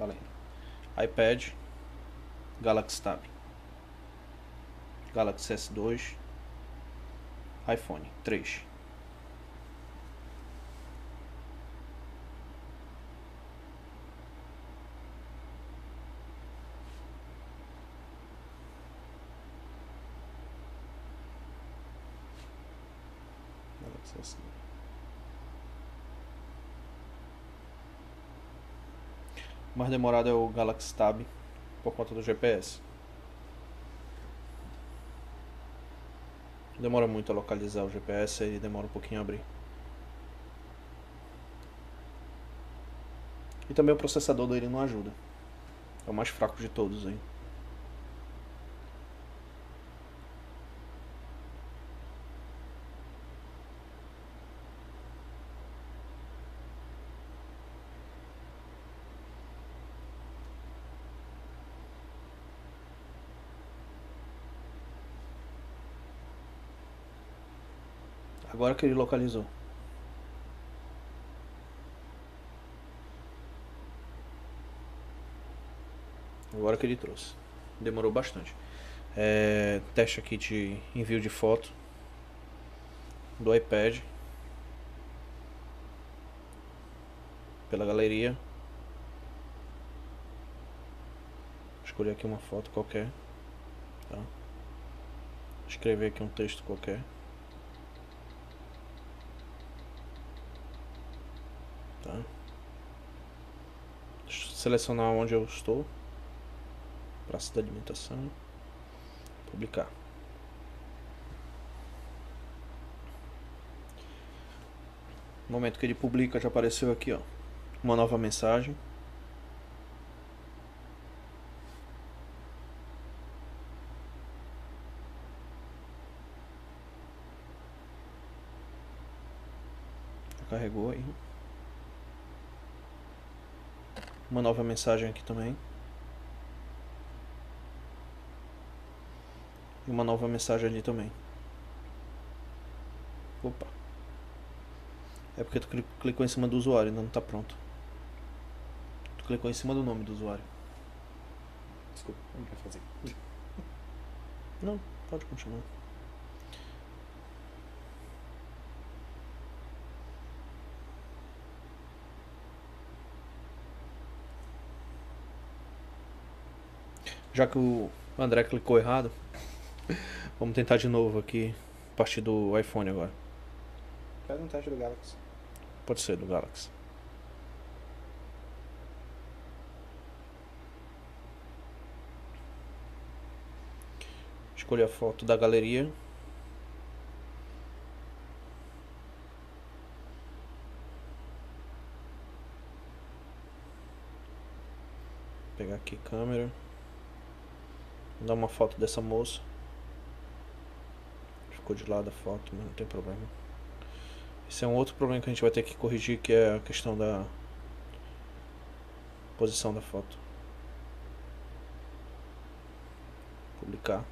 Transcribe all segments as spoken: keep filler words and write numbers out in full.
Valendo. iPad, Galaxy Tab, Galaxy S dois, iPhone três. Galaxy S dois. O mais demorado é o Galaxy Tab por conta do G P S. Demora muito a localizar o G P S e demora um pouquinho a abrir. E também o processador dele não ajuda. É o mais fraco de todos aí. Agora que ele localizou. Agora que ele trouxe. Demorou bastante. É, teste aqui de envio de foto do iPad pela galeria. Escolher aqui uma foto qualquer, tá? Escrever aqui um texto qualquer. Tá? Selecionar onde eu estou. Praça da alimentação. Publicar. No momento que ele publica, já apareceu aqui, ó, uma nova mensagem. Já carregou aí. Uma nova mensagem aqui também. E uma nova mensagem ali também. Opa. É porque tu clicou em cima do usuário, ainda não tá pronto. Tu clicou em cima do nome do usuário. Desculpa, não quer fazer. Não, pode continuar. Já que o André clicou errado, vamos tentar de novo aqui, a partir do iPhone agora. Faz um teste do Galaxy. Pode ser do Galaxy. Escolher a foto da galeria. Pegar aqui câmera. Dar uma foto dessa moça. Ficou de lado a foto, mas não tem problema. Esse é um outro problema que a gente vai ter que corrigir, que é a questão da posição da foto. Publicar.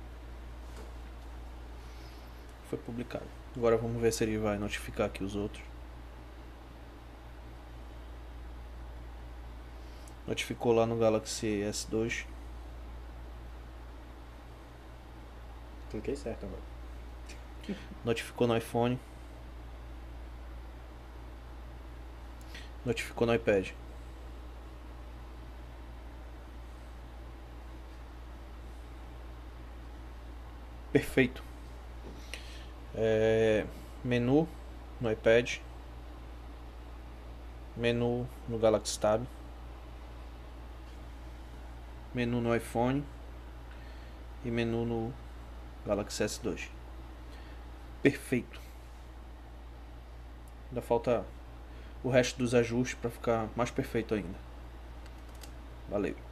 Foi publicado. Agora vamos ver se ele vai notificar aqui os outros. Notificou lá no Galaxy S dois. Cliquei certo agora. Notificou no iPhone. Notificou no iPad. Perfeito. É, menu no iPad. Menu no Galaxy Tab. Menu no iPhone. E menu no Galaxy S dois. Perfeito. Ainda falta o resto dos ajustes para ficar mais perfeito ainda. Valeu.